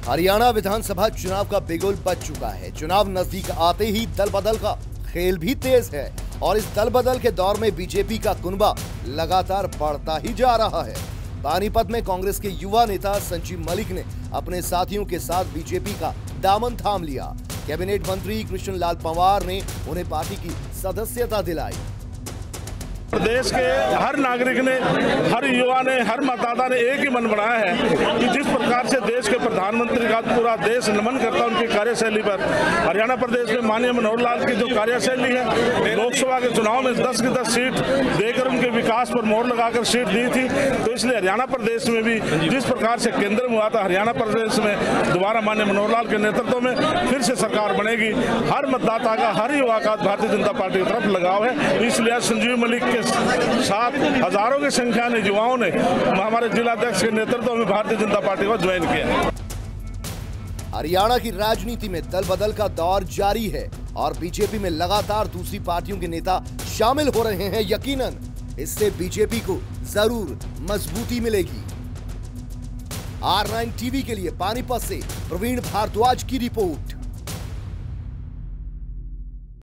हरियाणा विधानसभा चुनाव का बिगुल बज चुका है। चुनाव नजदीक आते ही दल बदल का खेल भी तेज है और इस दल बदल के दौर में बीजेपी का कुनबा लगातार बढ़ता ही जा रहा है। पानीपत में कांग्रेस के युवा नेता संजीव मलिक ने अपने साथियों के साथ बीजेपी का दामन थाम लिया। कैबिनेट मंत्री कृष्ण लाल पंवार ने उन्हें पार्टी की सदस्यता दिलाई। प्रदेश के हर नागरिक ने, हर युवा ने, हर मतदाता ने एक ही मन बनाया है कि जिस प्रकार से देश के प्रधानमंत्री का पूरा देश नमन करता उनकी कार्यशैली पर, हरियाणा प्रदेश में माननीय मनोहर लाल की जो कार्यशैली है, लोकसभा के चुनाव में 10 की 10 सीट देकर उनके विकास पर मोहर लगाकर सीट दी थी। तो इसलिए हरियाणा प्रदेश में भी जिस प्रकार से केंद्र में हुआ था, हरियाणा प्रदेश में दोबारा माननीय मनोहर लाल के नेतृत्व में फिर से सरकार बनेगी। हर मतदाता का, हर युवा का भारतीय जनता पार्टी की तरफ लगाव है। इसलिए संजीव मलिक के साथ हजारों की संख्या में युवाओं ने हमारे जिलाध्यक्ष के नेतृत्व में भारतीय जनता पार्टी को ज्वाइन किया। हरियाणा की राजनीति में दल बदल का दौर जारी है और बीजेपी में लगातार दूसरी पार्टियों के नेता शामिल हो रहे हैं। यकीनन इससे बीजेपी को जरूर मजबूती मिलेगी। R9 टीवी के लिए पानीपत से प्रवीण भारद्वाज की रिपोर्ट।